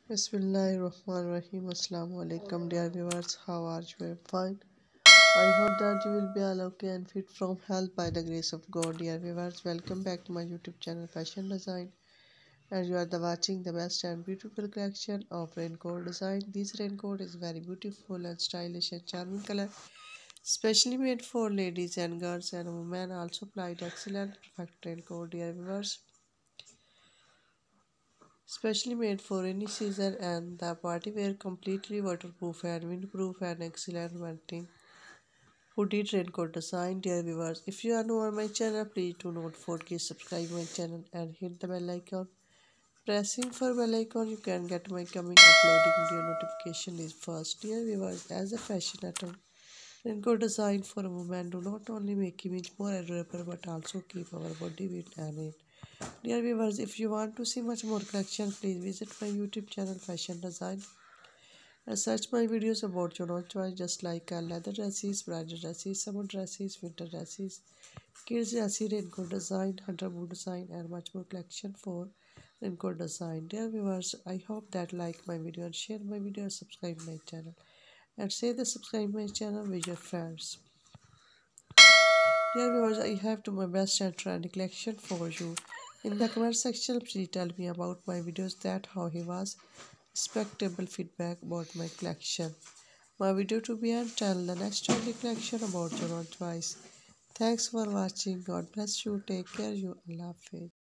Bismillahirrahmanirrahim. Assalamu alaikum, dear viewers. How are you? I'm fine. I hope that you will be all okay and fit from health by the grace of God. Dear viewers, welcome back to my YouTube channel Fashion Design. And you are watching the best and beautiful collection of raincoat design. This raincoat is very beautiful and stylish and charming color, specially made for ladies and girls and women. Also applied excellent perfect raincoat, dear viewers, specially made for any season, and the party wear completely waterproof and windproof and excellent venting hooded raincoat design. Dear viewers, if you are new on my channel, please do not forget subscribe my channel and hit the bell icon. Pressing for bell icon, you can get my coming uploading video notification is first. Dear viewers, as a fashion item, raincoat design for a woman do not only make image more adorable but also keep our body weight and it. Dear viewers, if you want to see much more collection, please visit my YouTube channel Fashion Design and search my videos about your own choice, just like leather dresses, bridal dresses, summer dresses, winter dresses, kids dresses, raincoat design, hunter boot design, and much more collection for raincoat design. Dear viewers, I hope that like my video and share my video and subscribe my channel and say the subscribe my channel with your friends. Dear viewers, I have to my best and trendy collection for you. In the comment section, please tell me about my videos that how he was. Respectable feedback about my collection. My video to be and tell the next trendy collection about your own choice. Thanks for watching. God bless you. Take care. You. Allah Hafiz.